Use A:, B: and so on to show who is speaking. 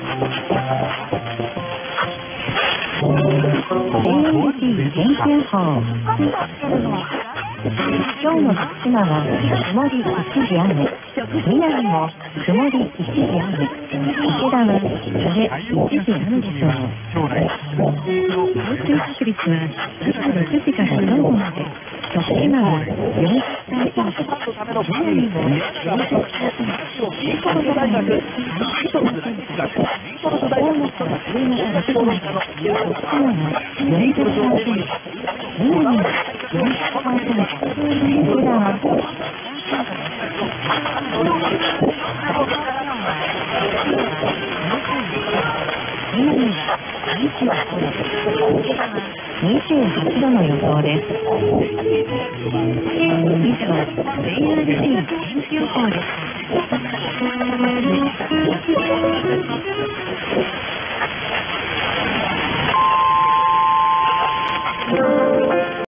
A: 天気予報。今日の徳島は曇り一時雨、南も曇り一時雨、池田は晴れ一時雨でしょう。降水確率は朝6時から正午まで、徳島は40%、南も40%、池田は30%、大本は夕方6時まで、徳島は40%、南も40%、池田は28度の予想です。以上、JRC 天気予報でした。